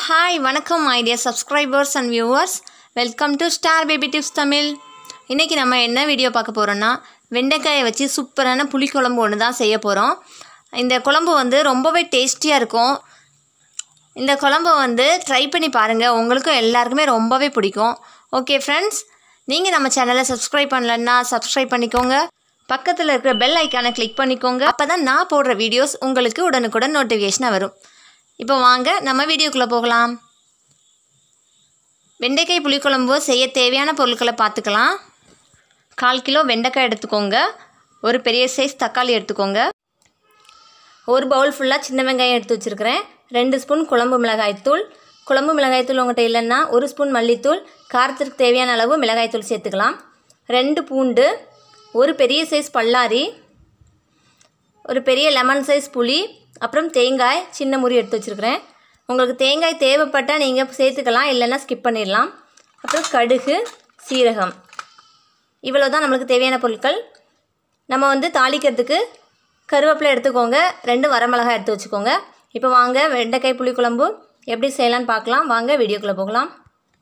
Hi, வணக்கம் my dear subscribers and viewers. Welcome to Star Baby Tips Tamil. இன்னைக்கு நம்ம என்ன வீடியோ பார்க்க போறோம்னா வெண்டைக்காயை வச்சு சூப்பரான புளிக்குழம்பு ஒன்று தான் செய்ய போறோம். இந்த குழம்பு வந்து ரொம்பவே டேஸ்டியா இருக்கும். இந்த குழம்பு வந்து ட்ரை பண்ணி பாருங்க. உங்களுக்கு எல்லாருக்குமே ரொம்பவே பிடிக்கும். ஓகே फ्रेंड्स, நீங்க நம்ம சேனலை சப்ஸ்கிரைப் பண்ணலன்னா சப்ஸ்கிரைப் பண்ணிக்கோங்க. பக்கத்துல இருக்கிற பெல் ஐகானை கிளிக் பண்ணிக்கோங்க. அப்பதான் நான் போடுற வீடியோஸ் உங்களுக்கு உடனுக்குடன் நோட்டிஃபிகேஷனா வரும். இப்போ வாங்க நம்ம வீடியோக்குள்ள போகலாம். வெண்டைக்காய் புளிக்குழம்பு செய்ய தேவையான பொருட்களை பார்த்துக்கலாம். 1/4 கிலோ வெண்டைக்காய் எடுத்துக்கோங்க. ஒரு பெரிய சைஸ் தக்காளி எடுத்துக்கோங்க. ஒரு பவுல் ஃபுல்லாக சின்ன வெங்காயம் எடுத்து வச்சுருக்கிறேன். 2 ஸ்பூன் குழம்பு மிளகாய்த்தூள். குழம்பு மிளகாய்த்தூள் உங்கள்கிட்ட இல்லைன்னா 1 ஸ்பூன் மல்லித்தூள், காரத்திற்கு தேவையான அளவு மிளகாய்த்தூள் சேர்த்துக்கலாம். 2 பூண்டு, ஒரு பெரிய சைஸ் பல்லாரி, ஒரு பெரிய லெமன் சைஸ் புளி, அப்புறம் தேங்காய் சின்ன முறி எடுத்து வச்சுருக்கிறேன். உங்களுக்கு தேங்காய் தேவைப்பட்டால் நீங்கள் சேர்த்துக்கலாம், இல்லைன்னா ஸ்கிப் பண்ணிடலாம். அப்புறம் கடுகு, சீரகம், இவ்வளோ தான் நம்மளுக்கு தேவையான பொருட்கள். நம்ம வந்து தாளிக்கிறதுக்கு கருவேப்பிலை எடுத்துக்கோங்க. 2 வரமிளகாய் எடுத்து வச்சுக்கோங்க. இப்போ வாங்க வெண்டைக்காய் புளிக்குழம்பு எப்படி செய்யலான்னு பார்க்கலாம். வாங்க வீடியோக்குள்ளே போகலாம்.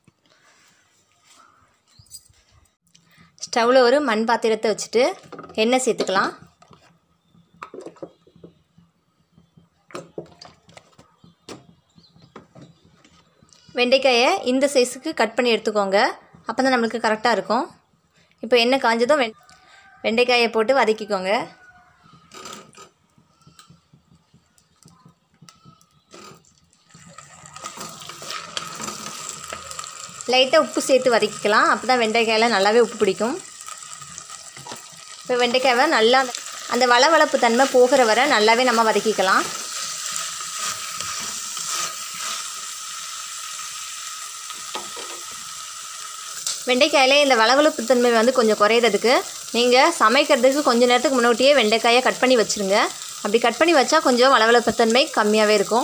ஸ்டவ்வில் ஒரு மண் பாத்திரத்தை வச்சுட்டு எண்ணெய் சேர்த்துக்கலாம். வெண்டைக்காயை இந்த சைஸுக்கு கட் பண்ணி எடுத்துக்கோங்க. அப்போ தான் நம்மளுக்கு கரெக்டாக இருக்கும். இப்போ எண்ணெய் காஞ்சதும் வெண்டைக்காயை போட்டு வதக்கிக்கோங்க. லைட்டாக உப்பு சேர்த்து வதக்கிக்கலாம். அப்போ தான் வெண்டைக்காயில் நல்லாவே உப்பு பிடிக்கும். இப்போ வெண்டைக்காயை நல்லா அந்த வளவளப்பு தன்மை போகிற வரை நல்லாவே நம்ம வதக்கிக்கலாம். வெண்டைக்காயிலே இந்த வளவளப்பு தன்மை வந்து கொஞ்சம் குறையிறதுக்கு நீங்கள் சமைக்கிறதுக்கு கொஞ்சம் நேரத்துக்கு முன்னாடியே வெண்டைக்காயை கட் பண்ணி வச்சுருங்க. அப்படி கட் பண்ணி வச்சா கொஞ்சம் வளவளப்பு தன்மை கம்மியாகவே இருக்கும்.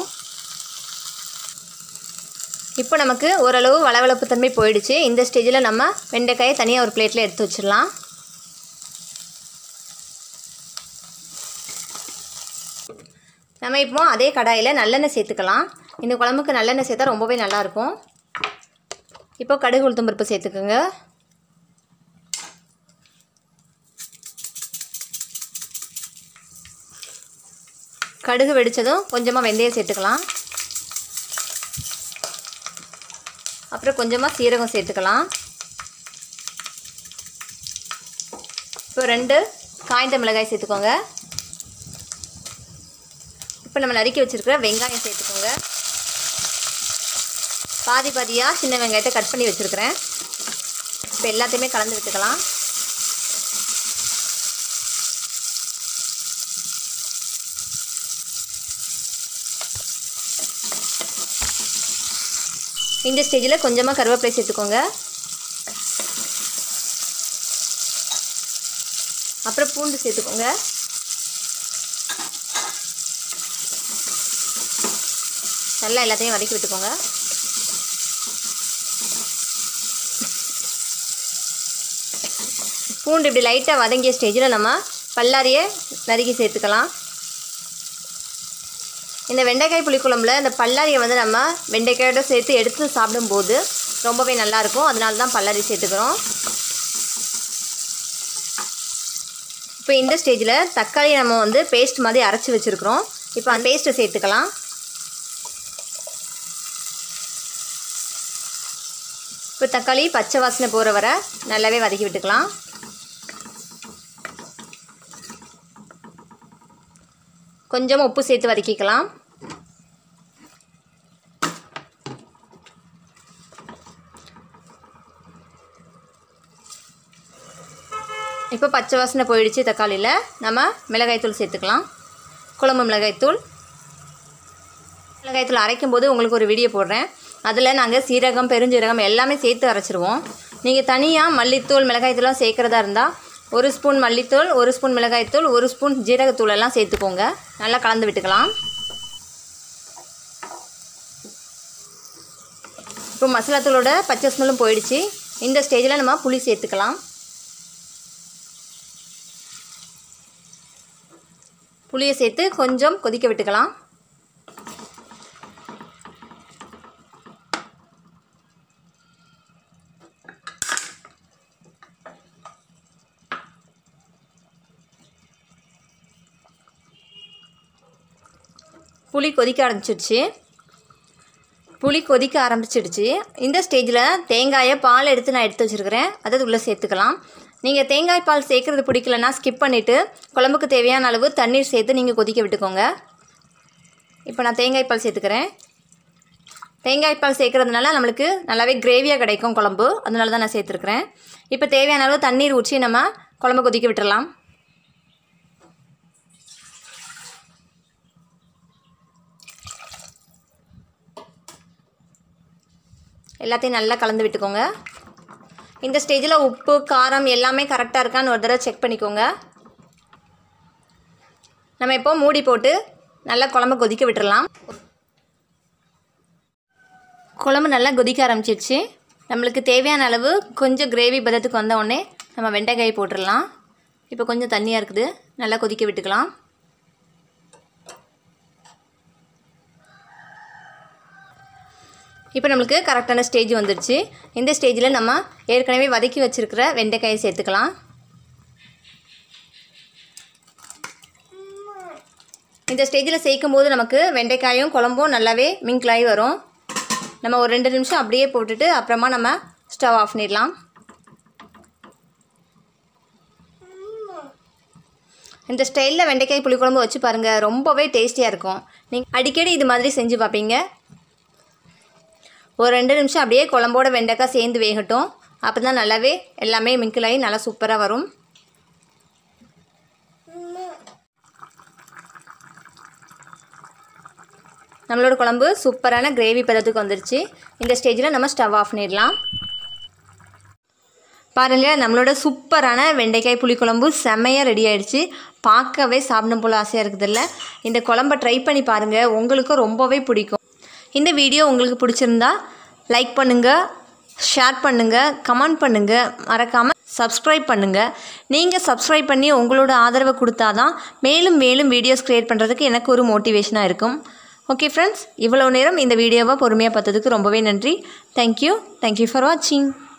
இப்போ நமக்கு ஓரளவு வளவளப்பு தன்மை போயிடுச்சு. இந்த ஸ்டேஜில் நம்ம வெண்டைக்காயை தனியாக ஒரு பிளேட்டில் எடுத்து வச்சிடலாம். நம்ம இப்போ அதே கடாயில் நல்லெண்ணெய் சேர்த்துக்கலாம். இந்த குழம்புக்கு நல்லெண்ணெய் சேர்த்தா ரொம்பவே நல்லாயிருக்கும். இப்போ கடுகு உளுத்தம் பருப்பு சேர்த்துக்கோங்க. கடுகு வெடித்ததும் கொஞ்சமாக வெந்தயம் சேர்த்துக்கலாம். அப்புறம் கொஞ்சமாக சீரகம் சேர்த்துக்கலாம். இப்போ 2 காய்ந்த மிளகாய் சேர்த்துக்கோங்க. இப்போ நம்ம நறுக்கி வச்சுருக்கிற வெங்காயம் சேர்த்துக்கோங்க. பாதி பாதியாக சின்ன வெங்காயத்தை கட் பண்ணி வச்சுருக்கிறேன். இப்போ எல்லாத்தையுமே கலந்து விட்டுக்கலாம். இந்த ஸ்டேஜில் கொஞ்சமாக கருவேப்பிலை சேர்த்துக்கோங்க. அப்புறம் பூண்டு சேர்த்துக்கோங்க. நல்லா எல்லாத்தையும் வதக்கி விட்டுக்கோங்க. பூண்டு இப்படி லைட்டாக வதங்கிய ஸ்டேஜில் நம்ம பல்லாரியை நறுக்கி சேர்த்துக்கலாம். இந்த வெண்டைக்காய் புளிக்குழம்புல இந்த பல்லாரியை வந்து நம்ம வெண்டைக்காயோட சேர்த்து எடுத்து சாப்பிடும்போது ரொம்பவே நல்லாயிருக்கும். அதனால தான் பல்லாரி சேர்த்துக்கிறோம். இப்போ இந்த ஸ்டேஜில் தக்காளியை நம்ம வந்து பேஸ்ட் மாதிரி அரைச்சி வச்சுருக்கிறோம். இப்போ அந்த பேஸ்ட்டை சேர்த்துக்கலாம். இப்போ தக்காளி பச்சை வாசனை போகிற வரை நல்லாவே வதக்கி விட்டுக்கலாம். கொஞ்சமாக உப்பு சேர்த்து வதக்கிக்கலாம். இப்போ பச்சை வாசனை போயிடுச்சு. தக்காளியில் நம்ம மிளகாய்த்தூள் சேர்த்துக்கலாம். குழம்பு மிளகாய்த்தூள் அரைக்கும் போது உங்களுக்கு ஒரு வீடியோ போடுறேன். அதில் நாங்கள் சீரகம், பெருஞ்சீரகம் எல்லாமே சேர்த்து அரைச்சிருவோம். நீங்கள் தனியாக மல்லித்தூள், மிளகாய்த்தூள்லாம் சேர்க்குறதா இருந்தால் 1 ஸ்பூன் மல்லித்தூள், 1 ஸ்பூன் மிளகாய்த்தூள், 1 ஸ்பூன் ஜீரகத்தூள் எல்லாம் சேர்த்துக்கோங்க. நல்லா கலந்து விட்டுக்கலாம். இப்போ மசாலாத்தூளோட பச்சை ஸ்மெல்லும் போயிடுச்சு. இந்த ஸ்டேஜில் நம்ம புளி சேர்த்துக்கலாம். புளியை சேர்த்து கொஞ்சம் கொதிக்க விட்டுக்கலாம். புளி கொதிக்க ஆரம்பிச்சிடுச்சு. இந்த ஸ்டேஜில் தேங்காயை பால் எடுத்து நான் எடுத்து வச்சுருக்கிறேன். அதை உள்ளே சேர்த்துக்கலாம். நீங்கள் தேங்காய் பால் சேர்க்குறது பிடிக்கலன்னா ஸ்கிப் பண்ணிவிட்டு குழம்புக்கு தேவையான அளவு தண்ணீர் சேர்த்து நீங்கள் கொதிக்க விட்டுக்கோங்க. இப்போ நான் தேங்காய் பால் சேர்த்துக்கிறேன். தேங்காய் பால் சேர்க்குறதுனால நம்மளுக்கு நல்லாவே கிரேவியாக கிடைக்கும் குழம்பு. அதனால தான் நான் சேர்த்துருக்குறேன். இப்போ தேவையான அளவு தண்ணீர் ஊற்றி நம்ம குழம்பு கொதிக்க விட்டுடலாம். எல்லாத்தையும் நல்லா கலந்து விட்டுக்கோங்க. இந்த ஸ்டேஜில் உப்பு காரம் எல்லாமே கரெக்டாக இருக்கான்னு ஒரு தடவை செக் பண்ணிக்கோங்க. நம்ம இப்போ மூடி போட்டு நல்லா குழம்பு கொதிக்க விட்டுடலாம். குழம்பு நல்லா கொதிக்க ஆரம்பிச்சிடுச்சு. நம்மளுக்கு தேவையான அளவு கொஞ்சம் கிரேவி பதத்துக்கு வந்த உடனே நம்ம வெண்டைக்காய் போட்டுடலாம். இப்போ கொஞ்சம் தண்ணியாக இருக்குது, நல்லா கொதிக்க விட்டுக்கலாம். இப்போ நம்மளுக்கு கரெக்டான ஸ்டேஜ் வந்துடுச்சு. இந்த ஸ்டேஜில் நம்ம ஏற்கனவே வதக்கி வச்சுருக்கிற வெண்டைக்காயை சேர்த்துக்கலாம். இந்த ஸ்டேஜில் சேர்க்கும் போது நமக்கு வெண்டைக்காயும் குழம்பும் நல்லாவே மிங்கிளாகி வரும். நம்ம ஒரு 2 நிமிஷம் அப்படியே போட்டுட்டு அப்புறமா நம்ம ஸ்டவ் ஆஃப் பண்ணிடலாம். இந்த ஸ்டைலில் வெண்டைக்காய் புளிக்குழம்பு வச்சு பாருங்கள், ரொம்பவே டேஸ்டியாக இருக்கும். நீங்கள் அடிக்கடி இது மாதிரி செஞ்சு பார்ப்பீங்க. ஒரு 2 நிமிஷம் அப்படியே குழம்போட வெண்டைக்காய் சேர்ந்து வேகட்டும். அப்போ தான் நல்லாவே எல்லாமே மிங்கிளாகி நல்லா சூப்பராக வரும். நம்மளோட குழம்பு சூப்பரான கிரேவி பதத்துக்கு வந்துருச்சு. இந்த ஸ்டேஜில் நம்ம ஸ்டவ் ஆஃப் பண்ணிடலாம். பாருங்கள், நம்மளோட சூப்பரான வெண்டைக்காய் புளிக்குழம்பு செம்மையாக ரெடி ஆகிடுச்சு. பார்க்கவே சாப்பிடும் போல் ஆசையாக இருக்குதில்ல. இந்த குழம்பை ட்ரை பண்ணி பாருங்கள், உங்களுக்கும் ரொம்பவே பிடிக்கும். இந்த வீடியோ உங்களுக்கு பிடிச்சிருந்தா லைக் பண்ணுங்கள், ஷேர் பண்ணுங்கள், கமெண்ட் பண்ணுங்கள், மறக்காமல் சப்ஸ்கிரைப் பண்ணுங்கள். நீங்கள் சப்ஸ்கிரைப் பண்ணி உங்களோட ஆதரவை கொடுத்தா தான் மேலும் மேலும் வீடியோஸ் க்ரியேட் பண்ணுறதுக்கு எனக்கு ஒரு மோட்டிவேஷனாக இருக்கும். ஓகே ஃப்ரெண்ட்ஸ், இவ்வளோ நேரம் இந்த வீடியோவை பொறுமையாக பார்த்ததுக்கு ரொம்பவே நன்றி. தேங்க்யூ ஃபார் வாட்சிங்.